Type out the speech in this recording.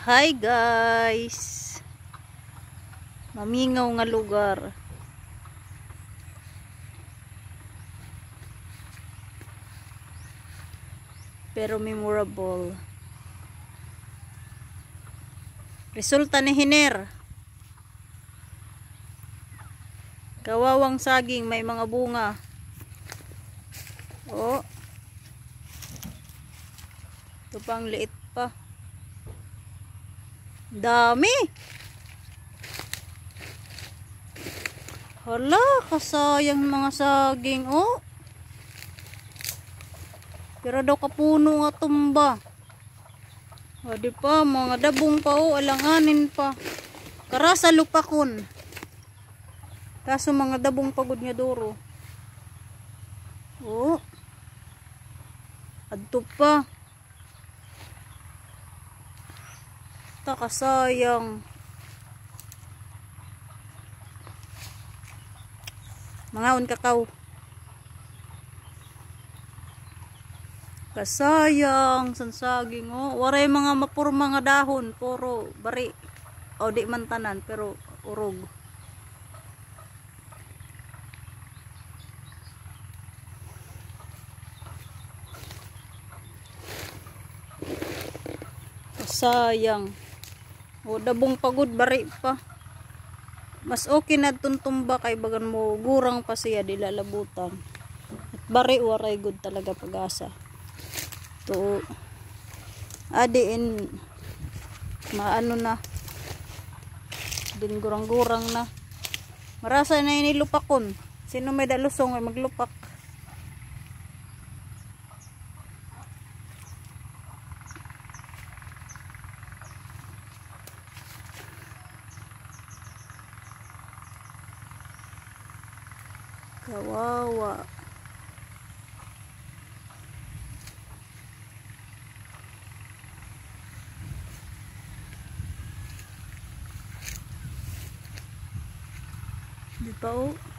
Hi guys, mamingaw nga lugar. Pero memorable. Resulta ni hiner. Kawawang saging, may mga bunga. Oh. Ito pang liit pa. Dami. Hala, kasayang mga saging, oh. Pero daw kapuno nga tumba. O, di pa, mga dabong pa, oh, alanganin pa. Karasa lupakon. Kaso mga dabong pagod nga duro. Oh. Adto pa. Kasayang. Mangaon kakao. Kasayang sansaging, oh. Waray mga mapurma nga dahon, puro bari. O di man tanan pero urog. Kasayang. O dabong pagod bari pa. Mas okay na tuntumba kay bagan mo gurang pa siya di lalabutan. At bari waray good talaga pag-asa. To adiin maano na din gurang-gurang na. Marasa na inilupakon. Sino may dalusong ay maglupak. Kawawa. Di pa, oh.